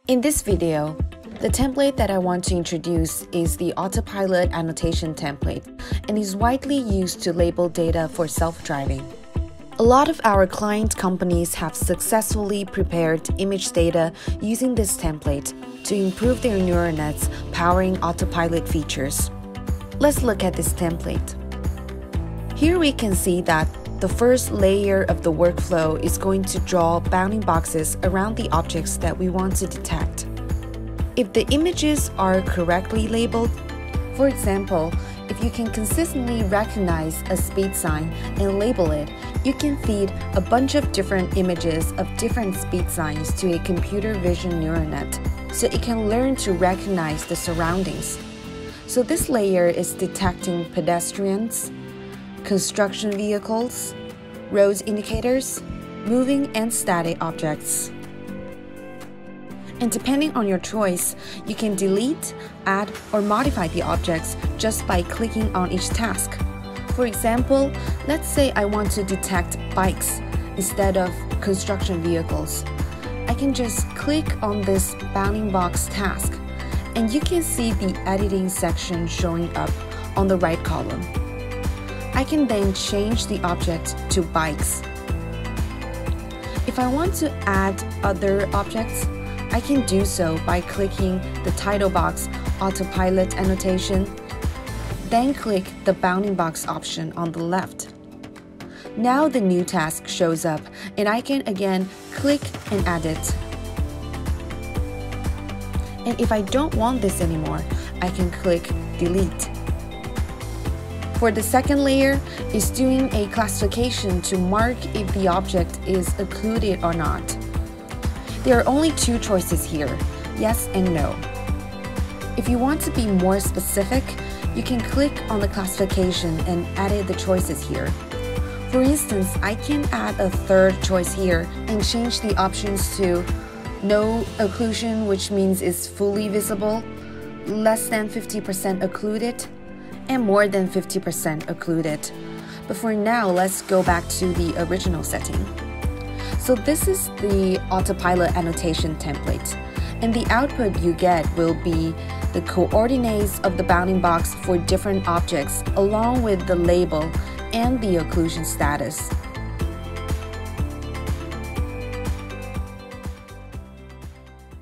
In this video, the template that I want to introduce is the Autopilot Annotation template and is widely used to label data for self-driving. A lot of our client companies have successfully prepared image data using this template to improve their neural nets powering autopilot features. Let's look at this template. Here we can see that the first layer of the workflow is going to draw bounding boxes around the objects that we want to detect. If the images are correctly labeled, for example, if you can consistently recognize a speed sign and label it, you can feed a bunch of different images of different speed signs to a computer vision neural net, so it can learn to recognize the surroundings. So this layer is detecting pedestrians, construction vehicles, road indicators, moving and static objects. And depending on your choice, you can delete, add, or modify the objects just by clicking on each task. For example, let's say I want to detect bikes instead of construction vehicles. I can just click on this bounding box task, and you can see the editing section showing up on the right column. I can then change the object to bikes. If I want to add other objects, I can do so by clicking the title box Autopilot Annotation, then click the bounding box option on the left. Now the new task shows up and I can again click and add it. And if I don't want this anymore, I can click Delete. For the second layer, is doing a classification to mark if the object is occluded or not. There are only two choices here, yes and no. If you want to be more specific, you can click on the classification and edit the choices here. For instance, I can add a third choice here and change the options to no occlusion, which means it's fully visible, less than 50% occluded, and more than 50% occluded. But for now, let's go back to the original setting. So this is the Autopilot Annotation template, and the output you get will be the coordinates of the bounding box for different objects along with the label and the occlusion status.